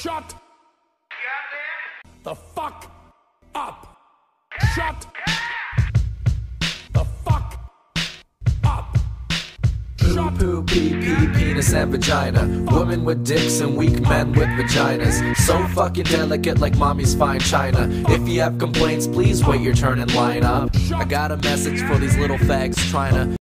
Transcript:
Shut the fuck up. Shut the fuck up. Poo poo pee pee penis and vagina. Women with dicks and weak men with vaginas. So fucking delicate like mommy's fine china. If you have complaints, please wait your turn and line up. I got a message for these little fags trying to